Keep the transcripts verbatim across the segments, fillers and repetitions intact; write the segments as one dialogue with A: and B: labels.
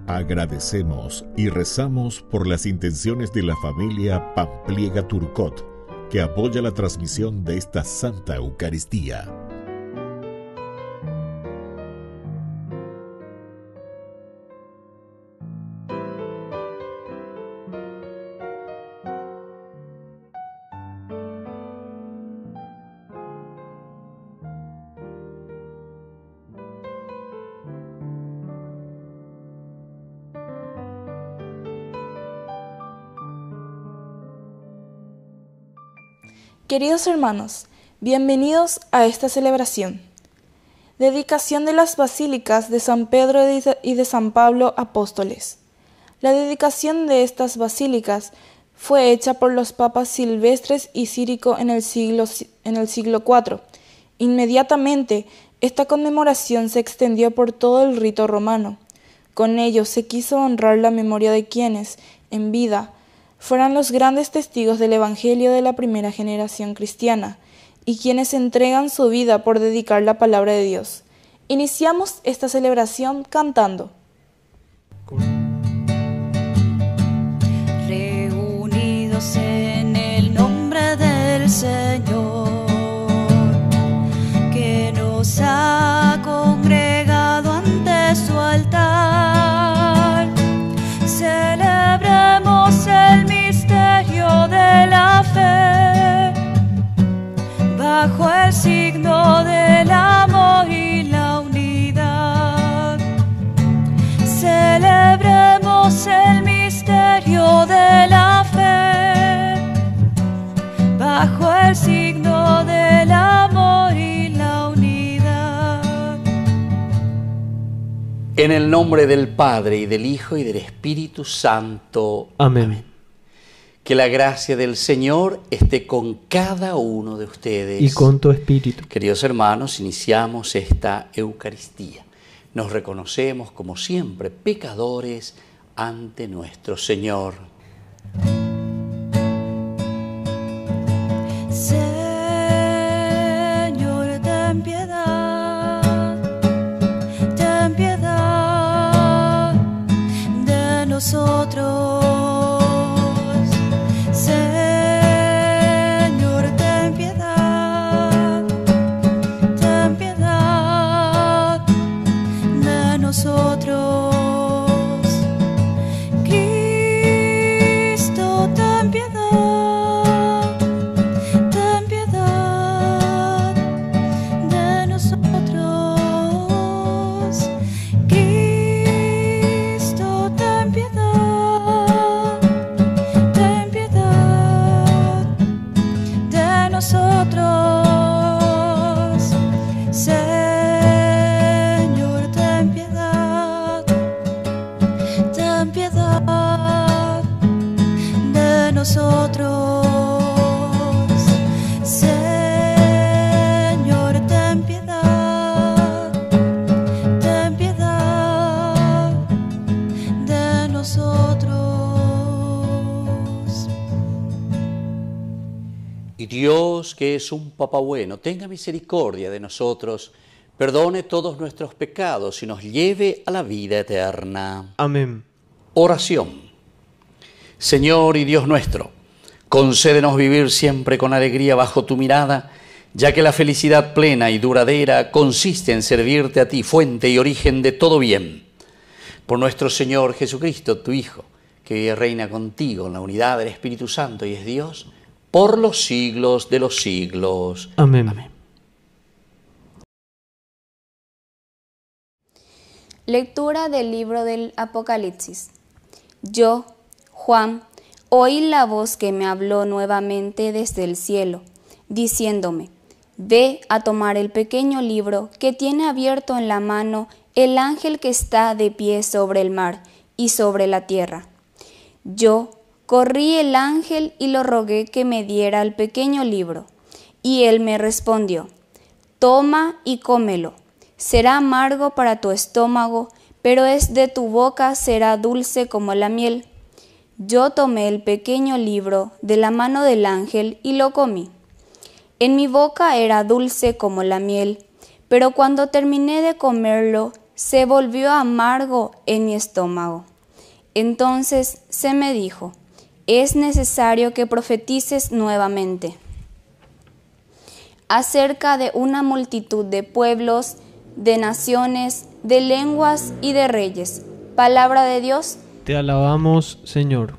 A: Agradecemos y rezamos por las intenciones de la familia Pampliega Turcot, que apoya la transmisión de esta Santa Eucaristía.
B: Queridos hermanos, bienvenidos a esta celebración. Dedicación de las basílicas de San Pedro y de San Pablo Apóstoles. La dedicación de estas basílicas fue hecha por los papas Silvestres y Círico en el siglo, en el siglo cuatro. Inmediatamente, esta conmemoración se extendió por todo el rito romano. Con ello se quiso honrar la memoria de quienes, en vida, fueran los grandes testigos del Evangelio de la primera generación cristiana y quienes entregan su vida por dedicar la palabra de Dios. Iniciamos esta celebración cantando.
C: Reunidos en el nombre del Señor, que nos ha congregado ante su altar, celebremos el misterio de la fe, bajo el signo del amor y la unidad. Celebremos el misterio de la fe, bajo el signo del amor y la unidad.
D: En el nombre del Padre, y del Hijo, y del Espíritu Santo.
E: Amén.
D: Amén. Que la gracia del Señor esté con cada uno de ustedes.
E: Y con tu espíritu.
D: Queridos hermanos, iniciamos esta Eucaristía. Nos reconocemos, como siempre, pecadores ante nuestro Señor.
C: Señor, ten piedad, ten piedad de nosotros. Nosotros, Cristo, ten piedad, ten piedad de nosotros. Cristo, ten piedad, ten piedad de nosotros. Nosotros, Señor, ten piedad, ten piedad de nosotros.
D: Y Dios, que es un Papá bueno, tenga misericordia de nosotros, perdone todos nuestros pecados y nos lleve a la vida eterna.
E: Amén.
D: Oración. Señor y Dios nuestro, concédenos vivir siempre con alegría bajo tu mirada, ya que la felicidad plena y duradera consiste en servirte a ti, fuente y origen de todo bien. Por nuestro Señor Jesucristo, tu Hijo, que vive y reina contigo en la unidad del Espíritu Santo y es Dios, por los siglos de los siglos.
E: Amén.
D: Amén.
F: Lectura del libro del Apocalipsis. Yo, Juan, oí la voz que me habló nuevamente desde el cielo, diciéndome: ve a tomar el pequeño libro que tiene abierto en la mano el ángel que está de pie sobre el mar y sobre la tierra. Yo corrí el ángel y lo rogué que me diera el pequeño libro, y él me respondió: toma y cómelo, será amargo para tu estómago, pero es de tu boca será dulce como la miel. Yo tomé el pequeño libro de la mano del ángel y lo comí. En mi boca era dulce como la miel, pero cuando terminé de comerlo, se volvió amargo en mi estómago. Entonces se me dijo, es necesario que profetices nuevamente acerca de una multitud de pueblos, de naciones, de lenguas y de reyes. Palabra de Dios.
E: Te alabamos, Señor.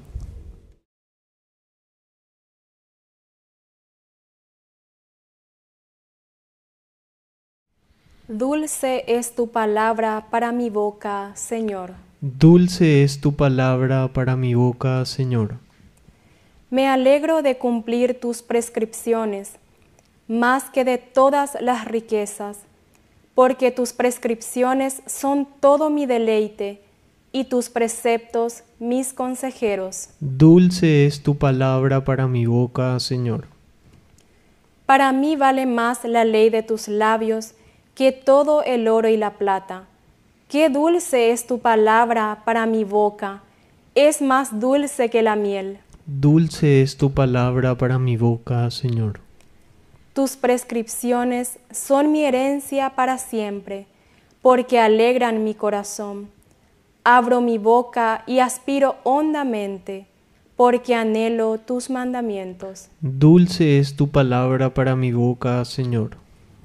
G: Dulce es tu palabra para mi boca, Señor.
E: Dulce es tu palabra para mi boca, Señor.
G: Me alegro de cumplir tus prescripciones, más que de todas las riquezas, porque tus prescripciones son todo mi deleite y tus preceptos mis consejeros.
E: Dulce es tu palabra para mi boca, Señor.
G: Para mí vale más la ley de tus labios que todo el oro y la plata. Qué dulce es tu palabra para mi boca, es más dulce que la miel.
E: Dulce es tu palabra para mi boca, Señor.
G: Tus prescripciones son mi herencia para siempre, porque alegran mi corazón. Abro mi boca y aspiro hondamente, porque anhelo tus mandamientos.
E: Dulce es tu palabra para mi boca, Señor.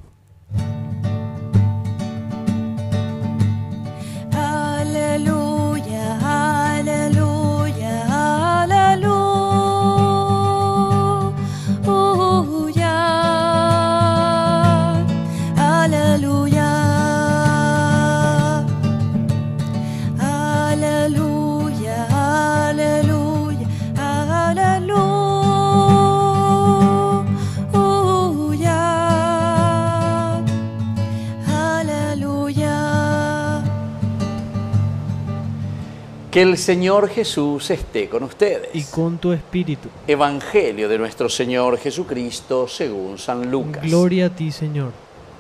C: Aleluya, aleluya, aleluya, aleluya, aleluya, aleluya, aleluya.
D: Que el Señor Jesús esté con ustedes.
E: Y con tu espíritu.
D: Evangelio de nuestro Señor Jesucristo según San Lucas.
E: Gloria a ti, Señor.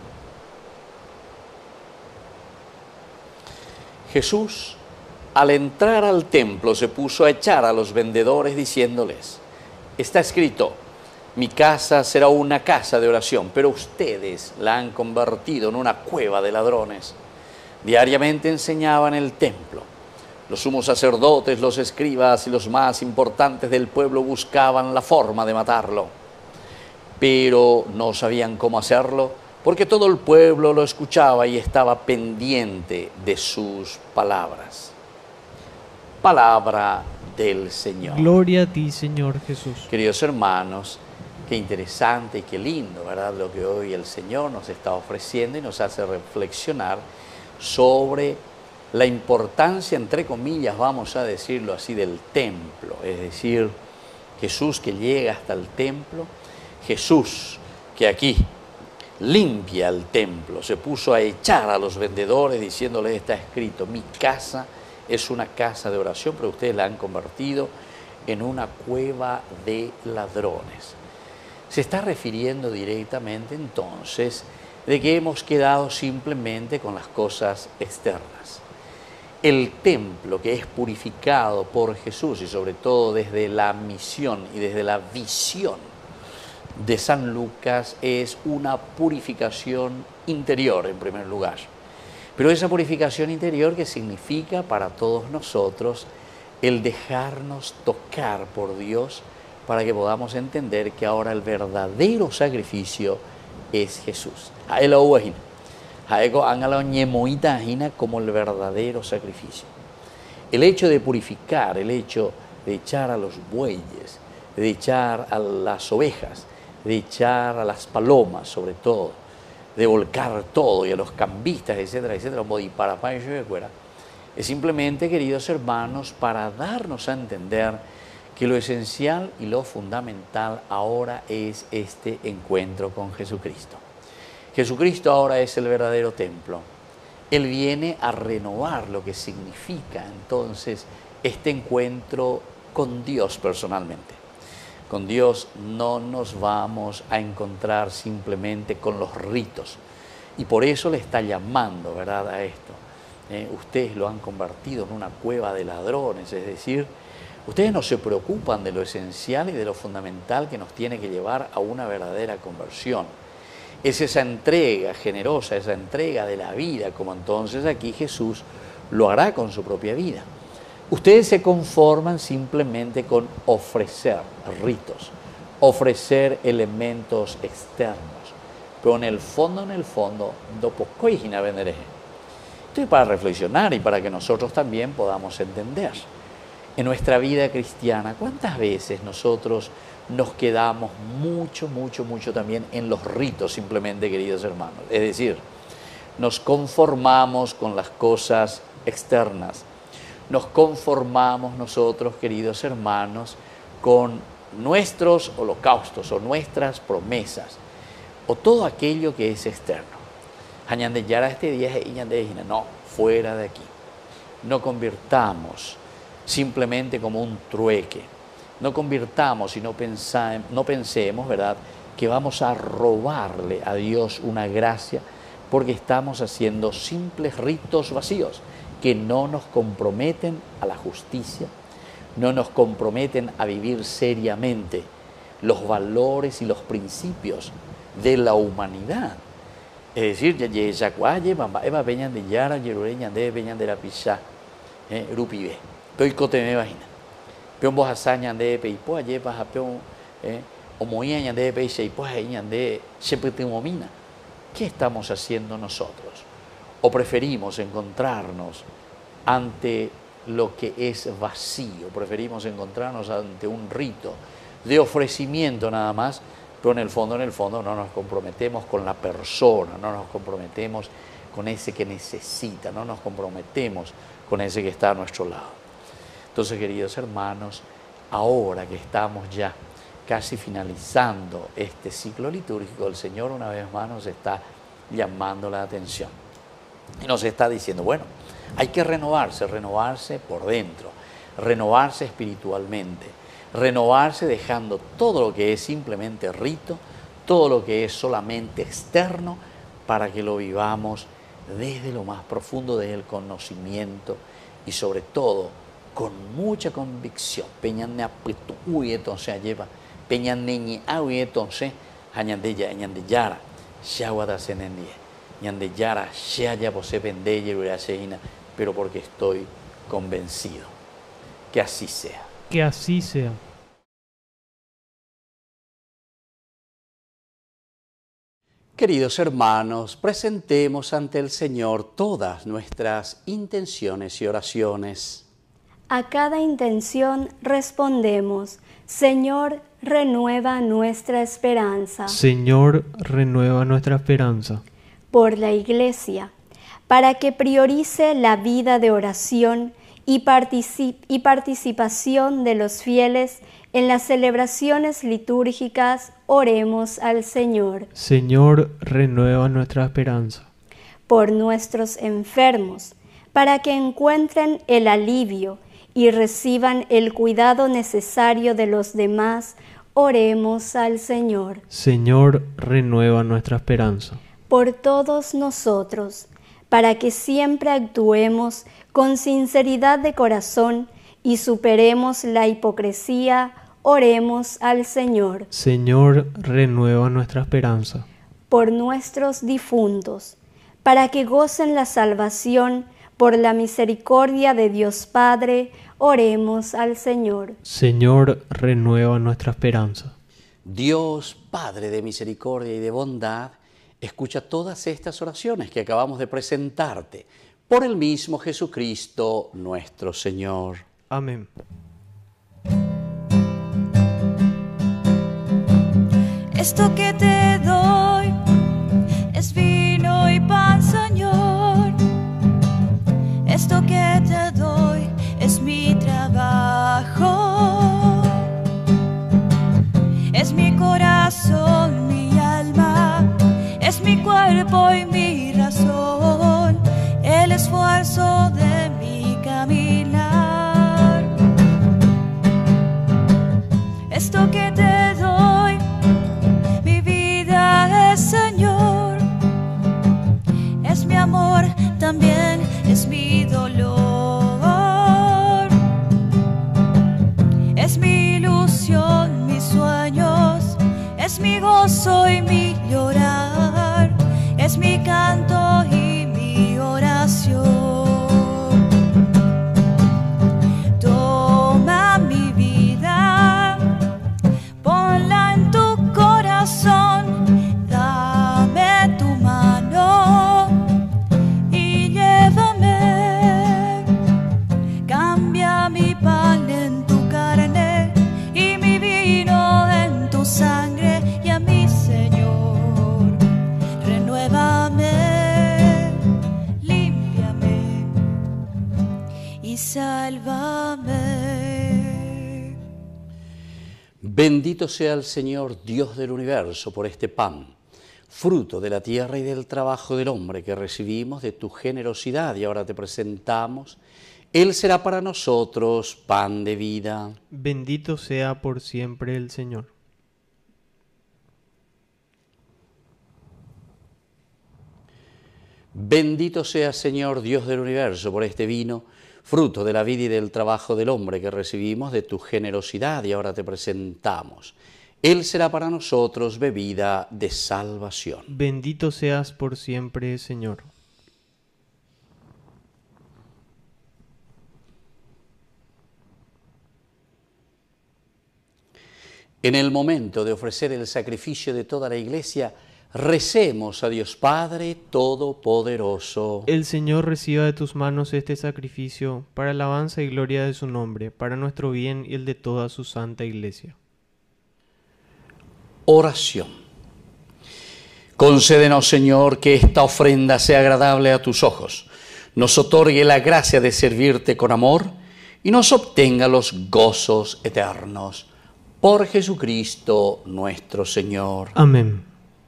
D: Jesús, al entrar al templo, se puso a echar a los vendedores diciéndoles, está escrito, mi casa será una casa de oración, pero ustedes la han convertido en una cueva de ladrones. Diariamente enseñaba en el templo. Los sumos sacerdotes, los escribas y los más importantes del pueblo buscaban la forma de matarlo, pero no sabían cómo hacerlo porque todo el pueblo lo escuchaba y estaba pendiente de sus palabras. Palabra del Señor.
E: Gloria a ti, Señor Jesús.
D: Queridos hermanos, qué interesante y qué lindo, ¿verdad? Lo que hoy el Señor nos está ofreciendo y nos hace reflexionar sobre la importancia, entre comillas, vamos a decirlo así, del templo. Es decir, Jesús que llega hasta el templo, Jesús que aquí limpia el templo, se puso a echar a los vendedores diciéndoles, está escrito, mi casa es una casa de oración, pero ustedes la han convertido en una cueva de ladrones. Se está refiriendo directamente entonces de que hemos quedado simplemente con las cosas externas. El templo que es purificado por Jesús y sobre todo desde la misión y desde la visión de San Lucas es una purificación interior en primer lugar. Pero esa purificación interior que significa para todos nosotros el dejarnos tocar por Dios para que podamos entender que ahora el verdadero sacrificio es Jesús. A él lo como el verdadero sacrificio. El hecho de purificar, el hecho de echar a los bueyes, de echar a las ovejas, de echar a las palomas sobre todo, de volcar todo y a los cambistas, etcétera, etcétera, es simplemente, queridos hermanos, para darnos a entender que lo esencial y lo fundamental ahora es este encuentro con Jesucristo. Jesucristo ahora es el verdadero templo. Él viene a renovar lo que significa entonces este encuentro con Dios personalmente. Con Dios no nos vamos a encontrar simplemente con los ritos. Y por eso le está llamando, ¿verdad?, a esto. Eh, ustedes lo han convertido en una cueva de ladrones, es decir, ustedes no se preocupan de lo esencial y de lo fundamental que nos tiene que llevar a una verdadera conversión. Es esa entrega generosa, esa entrega de la vida, como entonces aquí Jesús lo hará con su propia vida. Ustedes se conforman simplemente con ofrecer ritos, ofrecer elementos externos, pero en el fondo, en el fondo, dopo coigina vendré. Esto es para reflexionar y para que nosotros también podamos entender. En nuestra vida cristiana, ¿cuántas veces nosotros nos quedamos mucho, mucho, mucho también en los ritos simplemente, queridos hermanos? Es decir, nos conformamos con las cosas externas, nos conformamos nosotros, queridos hermanos, con nuestros holocaustos o nuestras promesas, o todo aquello que es externo. Este día no, fuera de aquí. No convirtamos simplemente como un trueque. No convirtamos y no, pensamos, no pensemos, ¿verdad?, que vamos a robarle a Dios una gracia porque estamos haciendo simples ritos vacíos que no nos comprometen a la justicia, no nos comprometen a vivir seriamente los valores y los principios de la humanidad. Es decir, Yacuaye, Bamba, Eva Peñan de Yara, Yerureña de Peñan de la Pichá, Rupibe, Peoicote me vagina, Peon Bojasañan de Peipo, Ayepa, Japeón, Omoían de Peixe y Pojañan de Shepetimomina. ¿Qué estamos haciendo nosotros? ¿O preferimos encontrarnos ante lo que es vacío? Preferimos encontrarnos ante un rito de ofrecimiento nada más, pero en el fondo, en el fondo no nos comprometemos con la persona, no nos comprometemos con ese que necesita, no nos comprometemos con ese que está a nuestro lado. Entonces, queridos hermanos, ahora que estamos ya casi finalizando este ciclo litúrgico, el Señor una vez más nos está llamando la atención y nos está diciendo, bueno, hay que renovarse, renovarse por dentro, renovarse espiritualmente, renovarse dejando todo lo que es simplemente rito, todo lo que es solamente externo, para que lo vivamos desde lo más profundo del conocimiento y sobre todo con mucha convicción. Peñane apuesto uy entonces lleva peñane ni aui entonces añande ya añande yara shawada senendie añande yara shaya pose pendeye uraseina, pero porque estoy convencido. Que así sea.
E: Que así sea.
D: Queridos hermanos, presentemos ante el Señor todas nuestras intenciones y oraciones.
F: A cada intención respondemos, Señor, renueva nuestra esperanza.
E: Señor, renueva nuestra esperanza.
F: Por la Iglesia, para que priorice la vida de oración y, particip- y participación de los fieles en las celebraciones litúrgicas, oremos al Señor.
E: Señor, renueva nuestra esperanza.
F: Por nuestros enfermos, para que encuentren el alivio y reciban el cuidado necesario de los demás, oremos al Señor.
E: Señor, renueva nuestra esperanza.
F: Por todos nosotros, para que siempre actuemos con sinceridad de corazón y superemos la hipocresía, oremos al Señor.
E: Señor, renueva nuestra esperanza.
F: Por nuestros difuntos, para que gocen la salvación por la misericordia de Dios Padre, oremos al Señor.
E: Señor, renueva nuestra esperanza.
D: Dios, Padre de misericordia y de bondad, escucha todas estas oraciones que acabamos de presentarte por el mismo Jesucristo nuestro Señor.
E: Amén.
C: Esto que te doy es vino y pan, Señor. Esto que te doy es mi trabajo, es mi corazón, mi alma, es mi cuerpo y mi razón, el esfuerzo de mi caminar. Esto que te doy, mi vida es, Señor, es mi amor, también es mi dolor, es mi ilusión, mis sueños, es mi gozo y mi llorar.
D: Bendito sea el Señor, Dios del universo, por este pan, fruto de la tierra y del trabajo del hombre que recibimos de tu generosidad y ahora te presentamos. Él será para nosotros pan de vida.
E: Bendito sea por siempre el Señor.
D: Bendito sea, Señor, Dios del universo, por este vino, fruto de la vida y del trabajo del hombre que recibimos de tu generosidad y ahora te presentamos. Él será para nosotros bebida de salvación.
E: Bendito seas por siempre, Señor.
D: En el momento de ofrecer el sacrificio de toda la Iglesia, recemos a Dios Padre Todopoderoso.
E: El Señor reciba de tus manos este sacrificio para alabanza y gloria de su nombre, para nuestro bien y el de toda su santa Iglesia.
D: Oración. Concédenos, Señor, que esta ofrenda sea agradable a tus ojos, nos otorgue la gracia de servirte con amor y nos obtenga los gozos eternos. Por Jesucristo nuestro Señor.
E: Amén.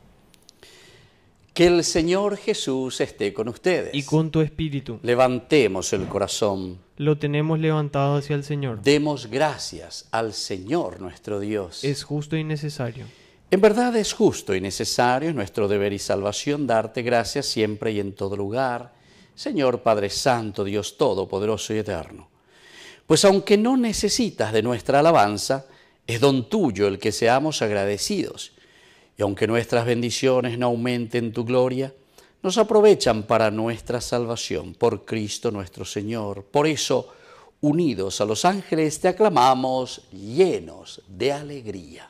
D: Que el Señor Jesús esté con ustedes.
E: Y con tu espíritu.
D: Levantemos el corazón.
E: Lo tenemos levantado hacia el Señor.
D: Demos gracias al Señor nuestro Dios.
E: Es justo y necesario.
D: En verdad es justo y necesario, es nuestro deber y salvación, darte gracias siempre y en todo lugar, Señor Padre Santo, Dios Todopoderoso y Eterno. Pues aunque no necesitas de nuestra alabanza, es don tuyo el que seamos agradecidos. Y aunque nuestras bendiciones no aumenten tu gloria, nos aprovechan para nuestra salvación por Cristo nuestro Señor. Por eso, unidos a los ángeles, te aclamamos llenos de alegría.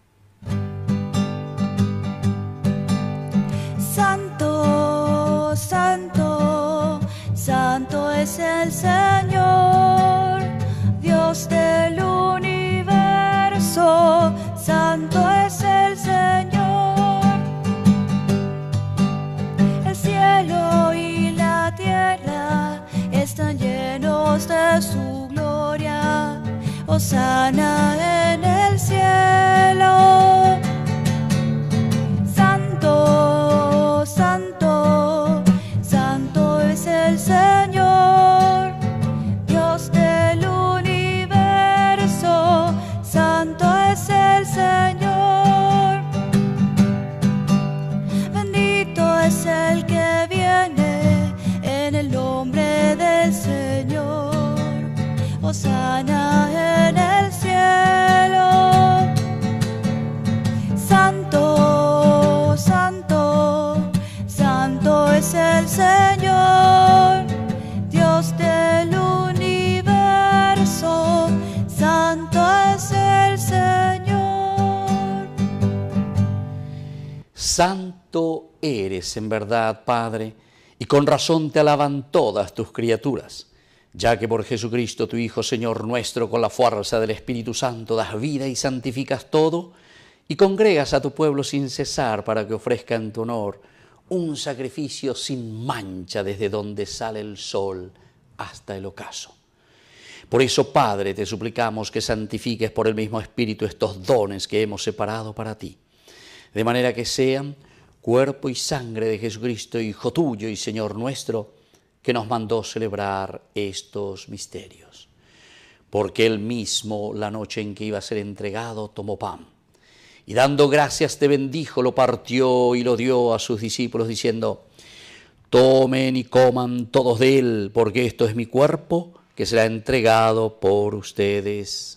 C: Santo, santo, santo es el Señor, Dios del universo, santo es el Señor. El cielo y la tierra están llenos de su gloria, hosana en el cielo. Santo, santo, santo es el Señor, Dios del universo, santo es el Señor. Bendito es el que viene en el nombre del Señor, hosana en el cielo. Santo, santo, santo es el Señor, Dios del universo, santo es el Señor.
D: Santo eres en verdad, Padre, y con razón te alaban todas tus criaturas, ya que por Jesucristo tu Hijo, Señor nuestro, con la fuerza del Espíritu Santo das vida y santificas todo, y congregas a tu pueblo sin cesar para que ofrezca en tu honor un sacrificio sin mancha desde donde sale el sol hasta el ocaso. Por eso, Padre, te suplicamos que santifiques por el mismo Espíritu estos dones que hemos separado para ti, de manera que sean cuerpo y sangre de Jesucristo, Hijo tuyo y Señor nuestro, que nos mandó celebrar estos misterios. Porque Él mismo, la noche en que iba a ser entregado, tomó pan, y dando gracias te bendijo, lo partió y lo dio a sus discípulos, diciendo: tomen y coman todos de él, porque esto es mi cuerpo, que será entregado por ustedes.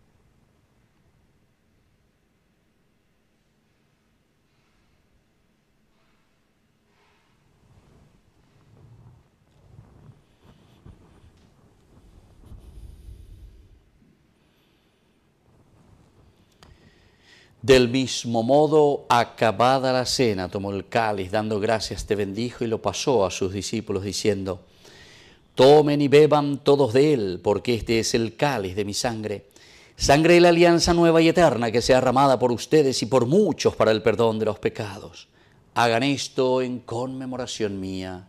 D: Del mismo modo, acabada la cena, tomó el cáliz, dando gracias te bendijo y lo pasó a sus discípulos, diciendo: tomen y beban todos de él, porque este es el cáliz de mi sangre, sangre de la alianza nueva y eterna, que sea derramada por ustedes y por muchos para el perdón de los pecados. Hagan esto en conmemoración mía.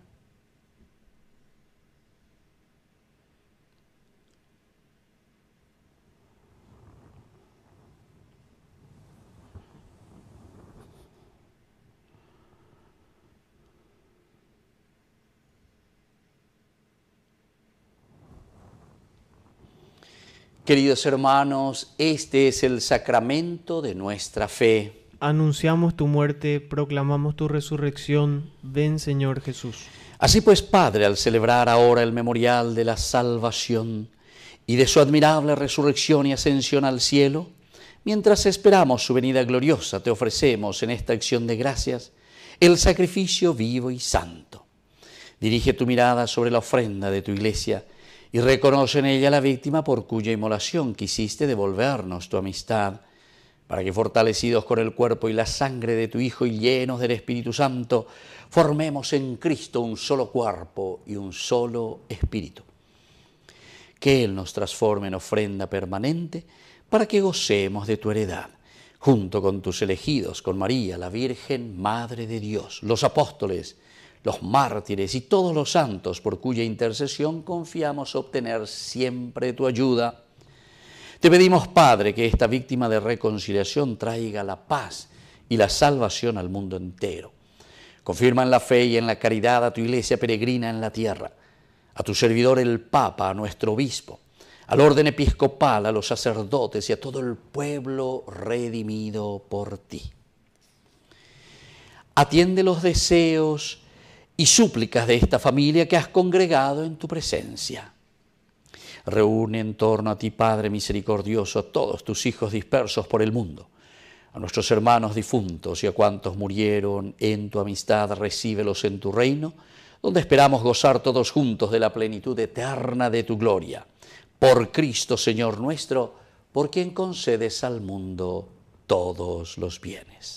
D: Queridos hermanos, este es el sacramento de nuestra fe.
E: Anunciamos tu muerte, proclamamos tu resurrección. Ven, Señor Jesús.
D: Así pues, Padre, al celebrar ahora el memorial de la salvación y de su admirable resurrección y ascensión al cielo, mientras esperamos su venida gloriosa, te ofrecemos en esta acción de gracias el sacrificio vivo y santo. Dirige tu mirada sobre la ofrenda de tu iglesia y reconoce en ella la víctima por cuya inmolación quisiste devolvernos tu amistad, para que fortalecidos con el cuerpo y la sangre de tu Hijo y llenos del Espíritu Santo, formemos en Cristo un solo cuerpo y un solo espíritu. Que Él nos transforme en ofrenda permanente para que gocemos de tu heredad, junto con tus elegidos, con María, la Virgen, Madre de Dios, los apóstoles, los mártires y todos los santos por cuya intercesión confiamos obtener siempre tu ayuda. Te pedimos, Padre, que esta víctima de reconciliación traiga la paz y la salvación al mundo entero. Confirma en la fe y en la caridad a tu iglesia peregrina en la tierra, a tu servidor el Papa, a nuestro obispo, al orden episcopal, a los sacerdotes y a todo el pueblo redimido por ti. Atiende los deseos y súplicas de esta familia que has congregado en tu presencia. Reúne en torno a ti, Padre misericordioso, a todos tus hijos dispersos por el mundo, a nuestros hermanos difuntos y a cuantos murieron en tu amistad, recíbelos en tu reino, donde esperamos gozar todos juntos de la plenitud eterna de tu gloria. Por Cristo, Señor nuestro, por quien concedes al mundo todos los bienes.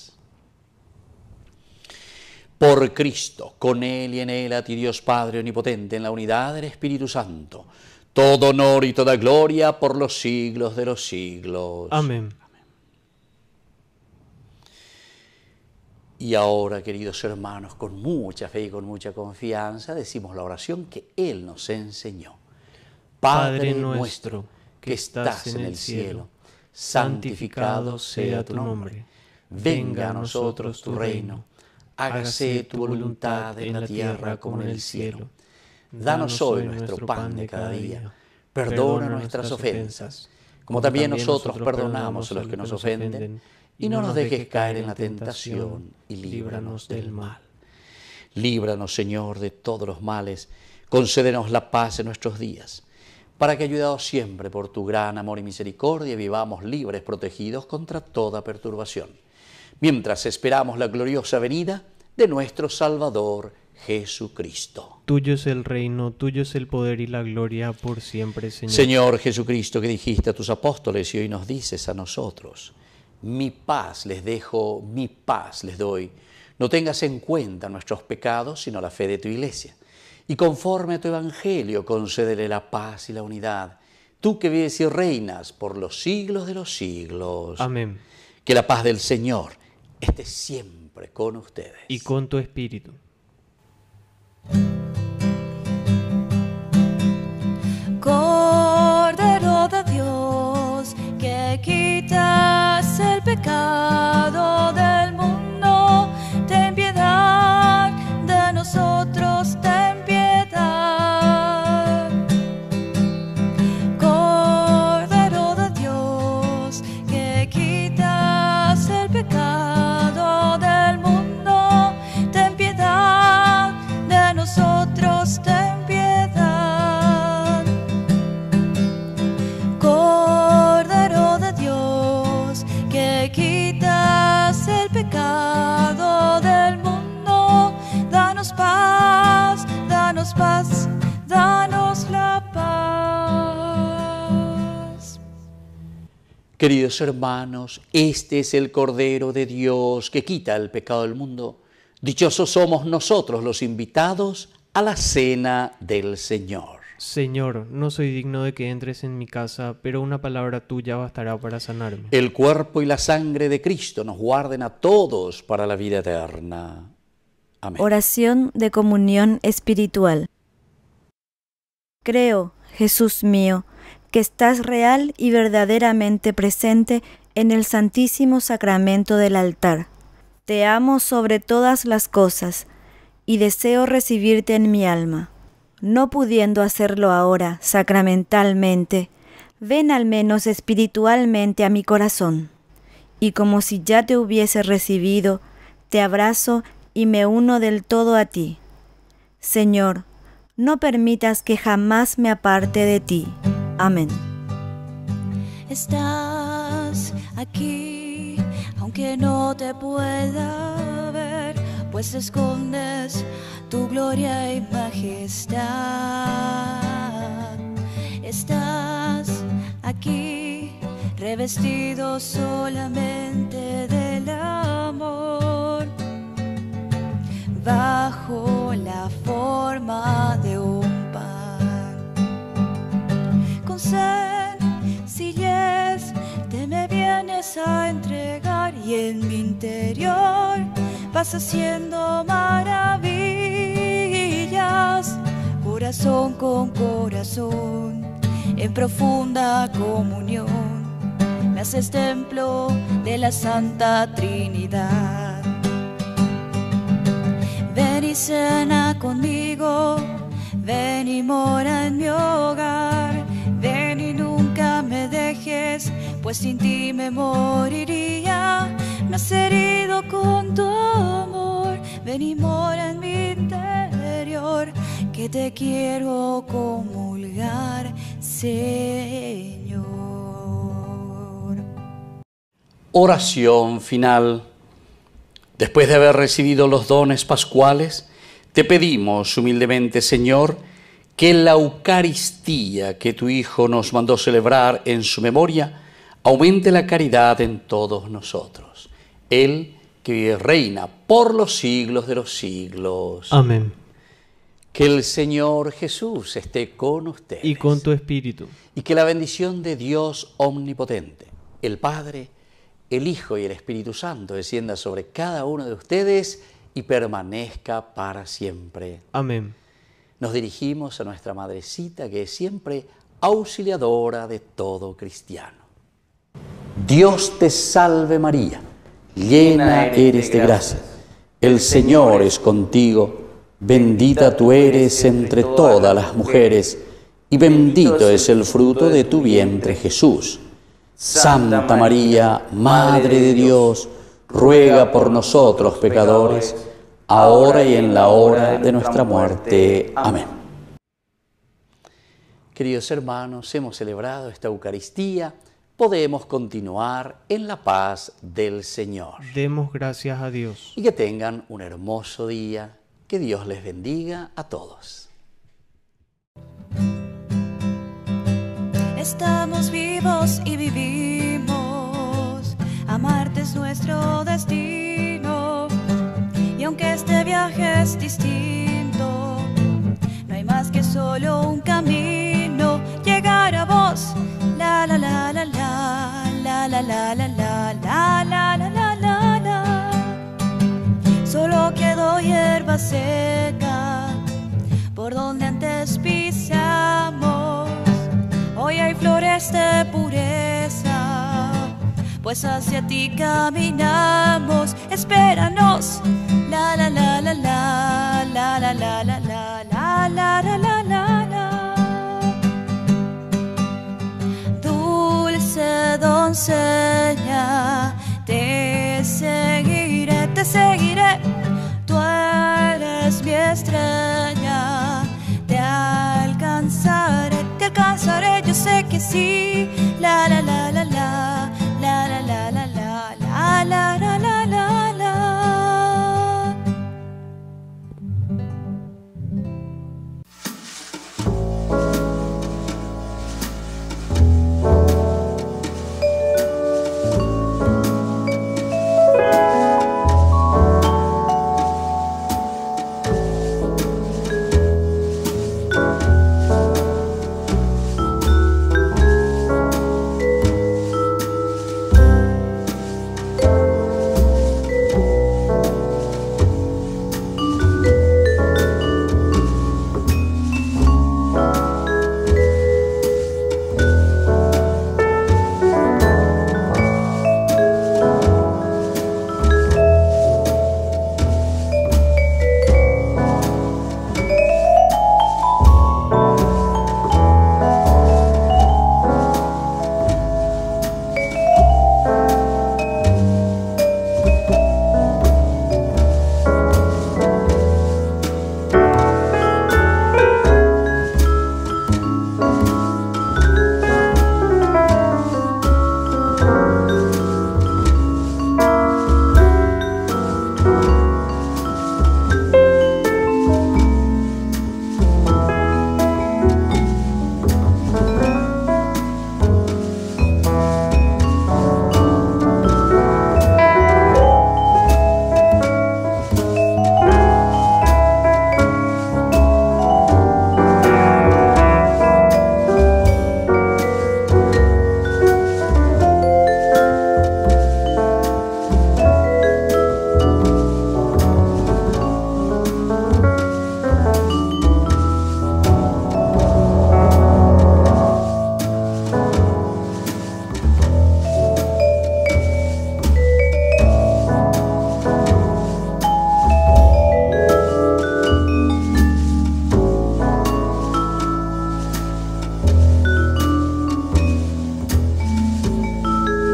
D: Por Cristo, con Él y en Él, a ti Dios Padre omnipotente, en la unidad del Espíritu Santo, todo honor y toda gloria por los siglos de los siglos.
E: Amén.
D: Y ahora, queridos hermanos, con mucha fe y con mucha confianza, decimos la oración que Él nos enseñó. Padre nuestro, que estás en el cielo, santificado sea tu nombre. Venga a nosotros tu reino. Hágase tu voluntad en la tierra como en el cielo. Danos hoy nuestro pan de cada día. Perdona nuestras ofensas, como también nosotros perdonamos a los que nos ofenden. Y no nos dejes caer en la tentación y líbranos del mal. Líbranos, Señor, de todos los males. Concédenos la paz en nuestros días, para que, ayudados siempre por tu gran amor y misericordia, vivamos libres, protegidos contra toda perturbación, mientras esperamos la gloriosa venida de nuestro Salvador Jesucristo.
E: Tuyo es el reino, tuyo es el poder y la gloria por siempre, Señor.
D: Señor Jesucristo, que dijiste a tus apóstoles y hoy nos dices a nosotros: mi paz les dejo, mi paz les doy. No tengas en cuenta nuestros pecados, sino la fe de tu iglesia. Y conforme a tu evangelio, concédele la paz y la unidad. Tú que vives y reinas por los siglos de los siglos.
E: Amén.
D: Que la paz del Señor esté siempre con ustedes.
E: Y con tu espíritu.
C: Cordero de Dios, que quitas el pecado del mundo, ten piedad de nosotros, ten piedad. Cordero de Dios, que quitas el pecado del mundo, ten piedad de nosotros, ten piedad. Cordero de Dios, que quitas el pecado del mundo, danos paz, danos paz, danos la paz.
D: Queridos hermanos, este es el Cordero de Dios que quita el pecado del mundo. Dichosos somos nosotros los invitados a la cena del Señor.
E: Señor, no soy digno de que entres en mi casa, pero una palabra tuya bastará para sanarme.
D: El cuerpo y la sangre de Cristo nos guarden a todos para la vida eterna. Amén.
H: Oración de comunión espiritual. Creo, Jesús mío, que estás real y verdaderamente presente en el Santísimo Sacramento del altar. Te amo sobre todas las cosas y deseo recibirte en mi alma. No pudiendo hacerlo ahora sacramentalmente, ven al menos espiritualmente a mi corazón, y como si ya te hubiese recibido, te abrazo y me uno del todo a ti. Señor, no permitas que jamás me aparte de ti. Amén.
C: Estás aquí, aunque no te pueda ver, pues escondes tu gloria y majestad. Estás aquí, revestido solamente del amor, bajo la forma de un pan. Con sencillez te me vienes a entregar, y en mi interior vas haciendo maravillas, corazón con corazón, en profunda comunión, me haces templo de la Santa Trinidad. Ven y cena conmigo, ven y mora en mi hogar, ven y nunca me dejes, pues sin ti me moriría. Me has herido con tu amor, ven y mora en mi interior, que te quiero comulgar, Señor.
D: Oración final. Después de haber recibido los dones pascuales, te pedimos humildemente, Señor, que la Eucaristía que tu Hijo nos mandó celebrar en su memoria aumente la caridad en todos nosotros. Él que vive y reina por los siglos de los siglos.
E: Amén.
D: Que el Señor Jesús esté con ustedes.
E: Y con tu espíritu.
D: Y que la bendición de Dios omnipotente, el Padre, el Hijo y el Espíritu Santo descienda sobre cada uno de ustedes y permanezca para siempre.
E: Amén.
D: Nos dirigimos a nuestra Madrecita, que es siempre auxiliadora de todo cristiano. Dios te salve María, llena eres de gracia, el Señor es contigo, bendita tú eres entre todas las mujeres, y bendito es el fruto de tu vientre Jesús. Santa María, Madre de Dios, ruega por nosotros pecadores, ahora y en la hora de nuestra muerte. Amén. Queridos hermanos, hemos celebrado esta Eucaristía. Podemos continuar en la paz del Señor.
E: Demos gracias a Dios.
D: Y que tengan un hermoso día. Que Dios les bendiga a todos.
C: Estamos vivos y vivimos, amarte es nuestro destino, y aunque este viaje es distinto, no hay más que solo un camino, llegar a vos. La la la la la la la la la la la la la la la la. Solo quedó hierba seca por donde antes pisamos. Hoy hay flores de pureza, pues hacia ti caminamos. Espéranos. La la la la la la la la la la la la la la la. Dulce doncella, te seguiré, te seguiré. Tú eres mi estrella, te alcanzaré, te alcanzaré, yo sé que sí. La la la la la la la la la la la la la la la la.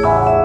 C: Jesús.